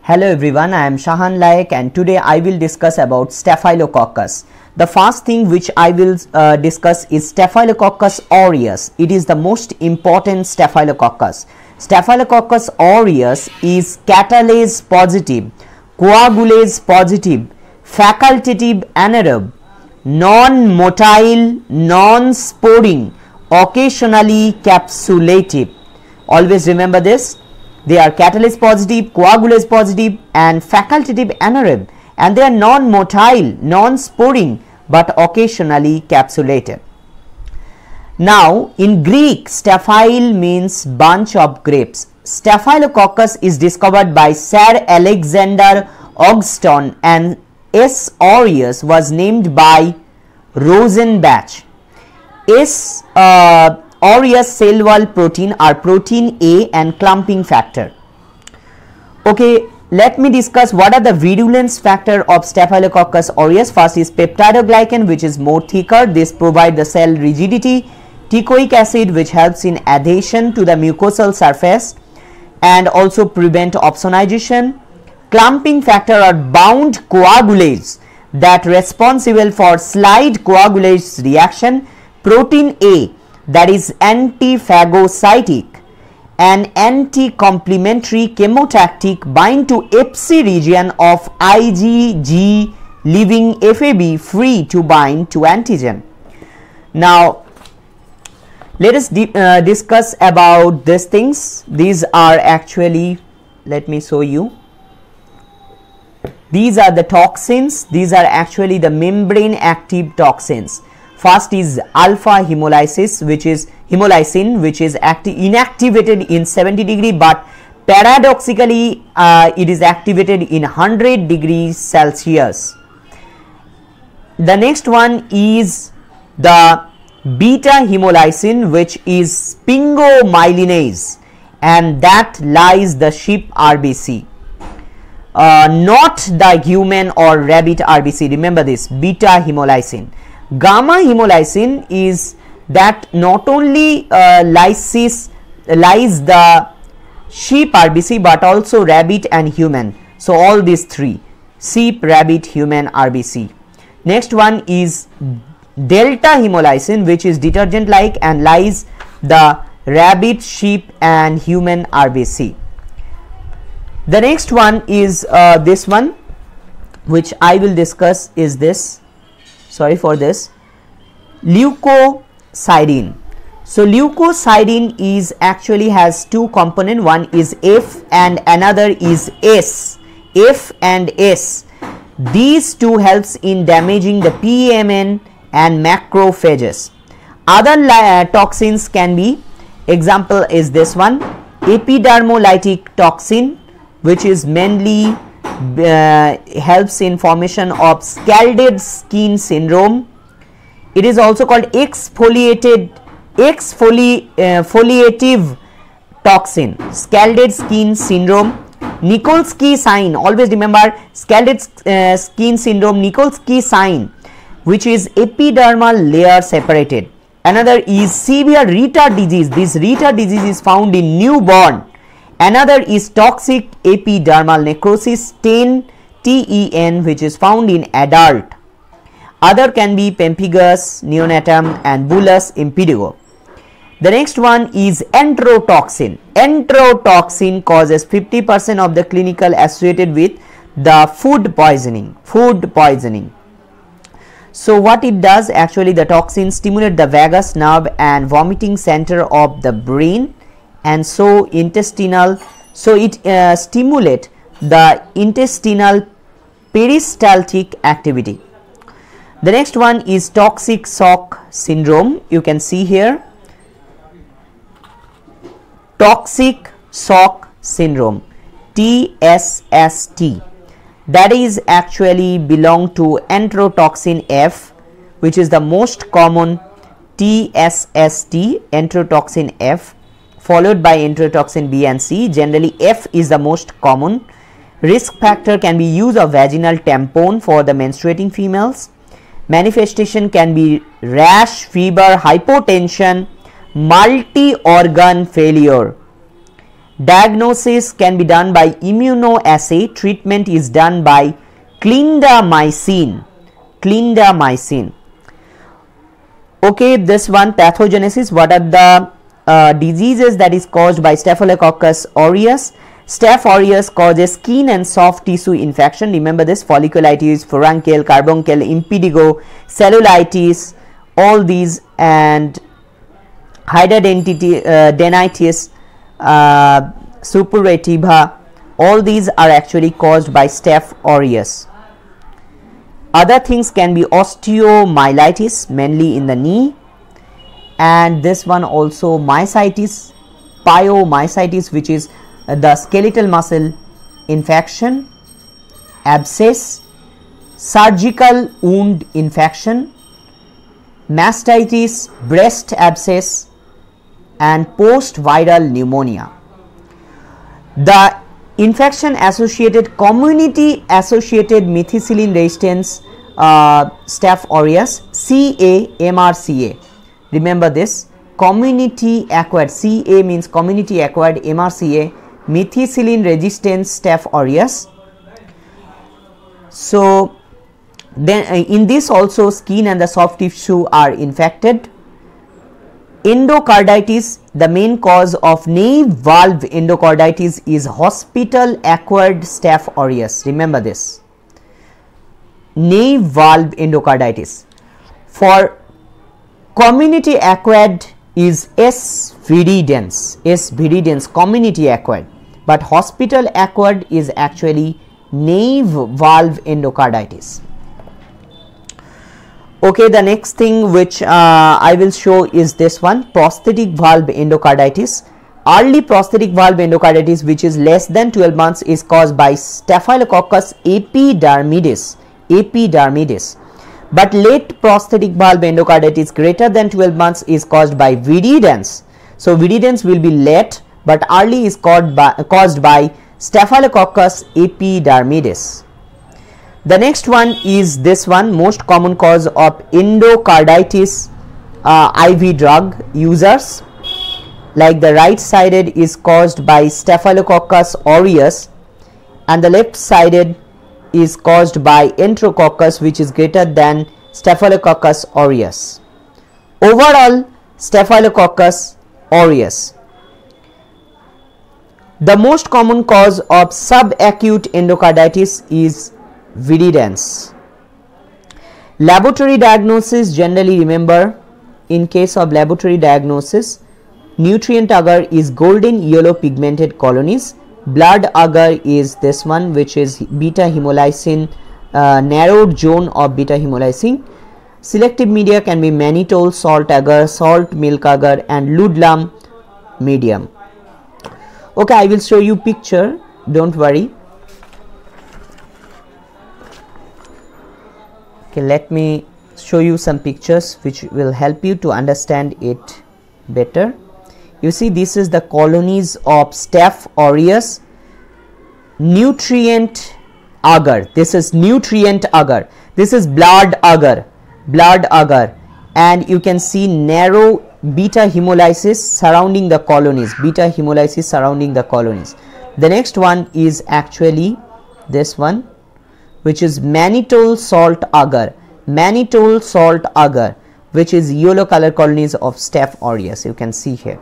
Hello everyone, I am Shahan Laik and today I will discuss about Staphylococcus. The first thing which I will discuss is Staphylococcus aureus. It is the most important Staphylococcus. Staphylococcus aureus is catalase positive, coagulase positive, facultative anaerobe, non-motile, non-sporing, occasionally capsulative. Always remember this. They are catalase positive, coagulase positive and facultative anaerobe, and they are non-motile, non-sporing but occasionally capsulated. Now in Greek, staphyle means bunch of grapes. Staphylococcus is discovered by Sir Alexander Ogston and S. aureus was named by Rosenbach. S. aureus cell wall protein are protein A and clumping factor. Okay, let me discuss what are the virulence factor of Staphylococcus aureus. First is peptidoglycan, which is more thicker. This provides the cell rigidity. Teichoic acid, which helps in adhesion to the mucosal surface and also prevent opsonization. Clumping factor are bound coagulase that responsible for slide coagulase reaction. Protein A, that is antiphagocytic and anti-complementary chemotactic, bind to Fc region of IgG, leaving Fab free to bind to antigen. Now let us discuss about these things. These are actually, let me show you. These are the toxins. These are actually the membrane active toxins. First is alpha hemolysis, which is hemolysin, which is inactivated in 70 degree, but paradoxically it is activated in 100 degrees Celsius. The next one is the beta hemolysin, which is sphingomyelinase, and that lies the sheep RBC, not the human or rabbit RBC. Remember this, beta hemolysin. Gamma hemolysin is that not only lies the sheep RBC but also rabbit and human. So all these three, sheep, rabbit, human RBC. Next one is delta hemolysin, which is detergent like and lies the rabbit, sheep and human RBC. The next one is this one, which I will discuss is this. Sorry for this, leukocidin. So leukocidin is actually has two components, one is F and another is S. F and S, these two helps in damaging the PMN and macrophages. Other toxins can be, example is this one, epidermolytic toxin, which is mainly helps in formation of scalded skin syndrome. It is also called exfoliative toxin, scalded skin syndrome. Nikolsky sign, always remember scalded skin syndrome, Nikolsky sign, which is epidermal layer separated. Another is severe retard disease. This retard disease is found in newborn. Another is toxic epidermal necrosis, TEN, which is found in adult. Other can be pemphigus, neonatum and bullous impetigo. The next one is enterotoxin. Enterotoxin causes 50% of the clinical associated with the food poisoning. So what it does, actually the toxin stimulate the vagus nerve and vomiting center of the brain, and so it stimulate the intestinal peristaltic activity. The next one is toxic shock syndrome. You can see here, toxic shock syndrome, TSST, that is actually belong to enterotoxin F, which is the most common, TSST, enterotoxin F, followed by enterotoxin B and C. Generally F is the most common. Risk factor can be use of vaginal tampon for the menstruating females. Manifestation can be rash, fever, hypotension, multi-organ failure. Diagnosis can be done by immunoassay. Treatment is done by clindamycin. Clindamycin. Okay, this one, pathogenesis. What are the diseases that is caused by Staphylococcus aureus? Staph aureus causes skin and soft tissue infection. Remember this: folliculitis, furuncle, carbuncle, impetigo, cellulitis, all these, and hidradenitis suppurativa. All these are actually caused by Staph aureus. Other things can be osteomyelitis, mainly in the knee, and this one also myositis, pyomyositis, which is the skeletal muscle infection, abscess, surgical wound infection, mastitis, breast abscess, and post-viral pneumonia. The infection associated, community associated methicillin resistance Staph aureus, CA-MRCA. Remember this: community acquired, CA means community acquired, MRCA methicillin resistant Staph aureus. So then in this also skin and the soft tissue are infected. Endocarditis, the main cause of nave valve endocarditis is hospital acquired Staph aureus. Remember this: nave valve endocarditis. For community acquired is S. viridans, community acquired, but hospital acquired is actually nave valve endocarditis. Okay, the next thing which I will show is this one: prosthetic valve endocarditis. Early prosthetic valve endocarditis, which is less than 12 months, is caused by Staphylococcus epidermidis. But late prosthetic valve endocarditis greater than 12 months is caused by viridans. So viridans will be late, but early is caused by Staphylococcus epidermidis. The next one is this one: most common cause of endocarditis IV drug users. Like the right sided is caused by Staphylococcus aureus, and the left sided is caused by Enterococcus, which is greater than Staphylococcus aureus. Overall, Staphylococcus aureus. The most common cause of subacute endocarditis is viridans. Laboratory diagnosis, generally remember, in case of laboratory diagnosis, nutrient agar is golden yellow pigmented colonies. Blood agar is this one, which is beta hemolysin, narrowed zone of beta hemolysin. Selective media can be mannitol, salt agar, salt milk agar, and ludlam medium. Okay, I will show you picture, don't worry. Okay, let me show you some pictures which will help you to understand it better. You see, this is the colonies of Staph aureus. Nutrient agar, this is nutrient agar, this is blood agar, and you can see narrow beta hemolysis surrounding the colonies, The next one is actually this one, which is mannitol salt agar, which is yellow color colonies of Staph aureus. You can see here.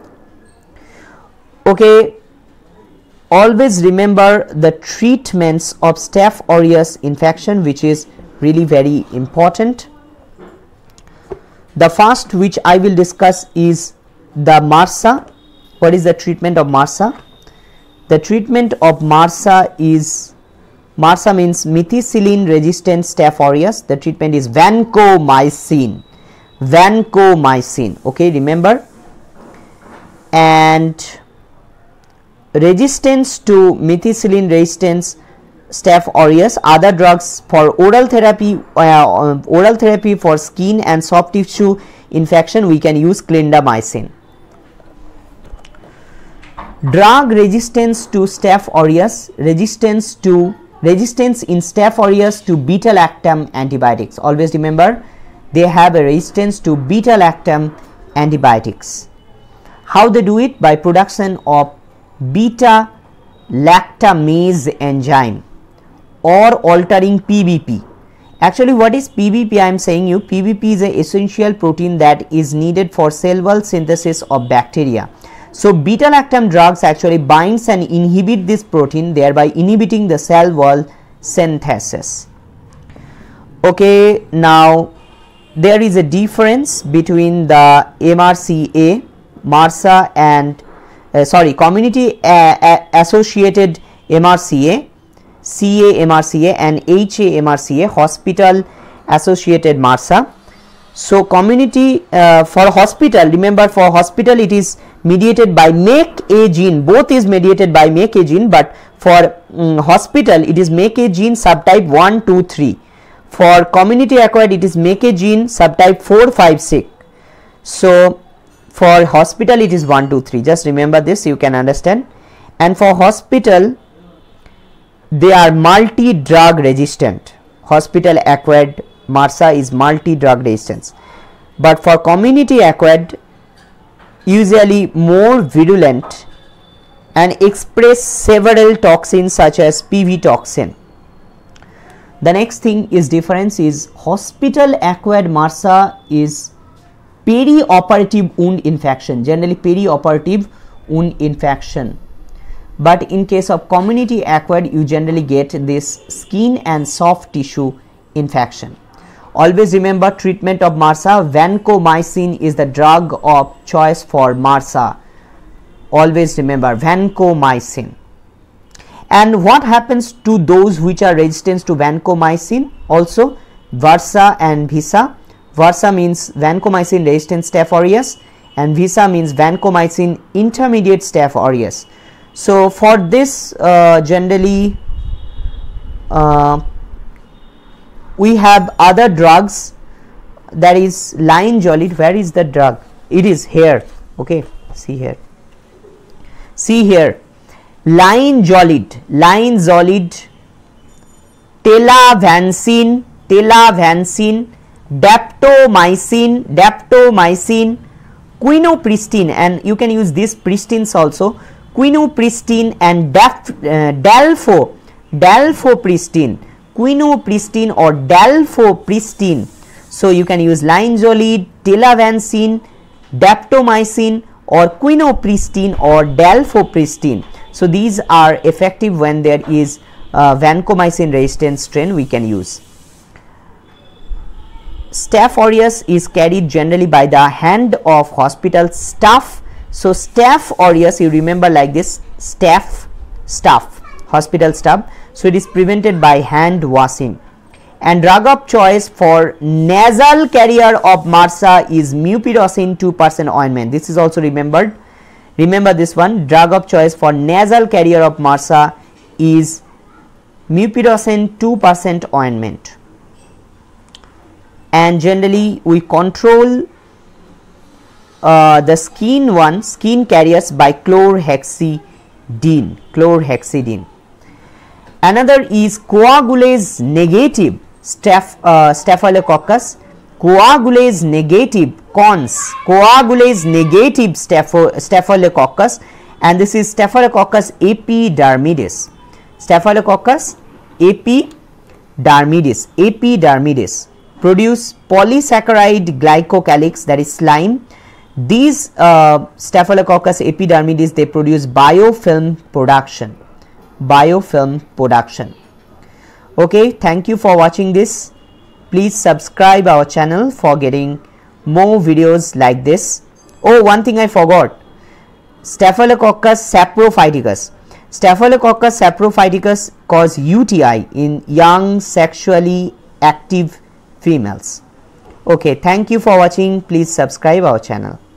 Okay, always remember the treatments of Staph aureus infection, which is really very important. The first which I will discuss is the MRSA. What is the treatment of MRSA? The treatment of MRSA is, MRSA means methicillin resistant Staph aureus. The treatment is vancomycin. Okay, remember. And resistance to methicillin resistance Staph aureus, other drugs for oral therapy for skin and soft tissue infection, we can use clindamycin. Drug resistance to Staph aureus, resistance in Staph aureus to beta-lactam antibiotics. Always remember, they have a resistance to beta-lactam antibiotics. How they do it? By production of beta lactamase enzyme or altering PBP. Actually, what is PBP? I am saying you, PBP is an essential protein that is needed for cell wall synthesis of bacteria. So beta lactam drugs actually binds and inhibit this protein, thereby inhibiting the cell wall synthesis. Okay, now there is a difference between the MRCA, MRSA and community associated MRCA, CA-MRCA and HA-MRCA, hospital associated MRSA. So community for hospital, remember for hospital it is mediated by MAC-A gene, both is mediated by MAC-A gene, but for hospital it is MAC-A gene subtype 1, 2, 3. For community acquired it is MAC-A gene subtype 4, 5, 6. So for hospital it is 1, 2, 3. Just remember this, you can understand. And for hospital they are multi-drug resistant. Hospital acquired MRSA is multi-drug resistance. But for community acquired usually more virulent and express several toxins such as PV toxin. The next thing is difference is hospital acquired MRSA is perioperative wound infection, generally perioperative wound infection. But in case of community acquired you generally get this skin and soft tissue infection. Always remember treatment of MRSA, vancomycin is the drug of choice for MRSA. Always remember vancomycin. And what happens to those which are resistant to vancomycin? Also Varsa and Visa. Varsa means vancomycin resistant Staph aureus and Visa means vancomycin intermediate Staph aureus. So for this generally we have other drugs, that is linezolid. Where is the drug? It is here. Okay, see here. See here, linezolid, telavancin, daptomycin, quinopristine, and you can use these pristines also, quinopristine and dalfopristine, quinopristine or dalfopristine. So you can use linezolid, telavancin, daptomycin or quinopristine or dalfopristine. So these are effective when there is vancomycin resistant strain we can use. Staph aureus is carried generally by the hand of hospital staff. So Staph aureus, you remember like this, staff, hospital staff. So it is prevented by hand washing. And drug of choice for nasal carrier of MRSA is mupirocin 2% ointment. This is also remembered. Remember this one, drug of choice for nasal carrier of MRSA is mupirocin 2% ointment. And generally we control the skin carriers by chlorhexidine. Another is coagulase negative Staphylococcus, coagulase negative Staphylococcus, and this is Staphylococcus epidermidis. Staphylococcus epidermidis produce polysaccharide glycocalyx, that is slime. These Staphylococcus epidermidis, they produce biofilm production. Okay, thank you for watching this. Please subscribe our channel for getting more videos like this. Oh, one thing I forgot, Staphylococcus saprophyticus cause UTI in young sexually active females. Okay, thank you for watching. Please subscribe our channel.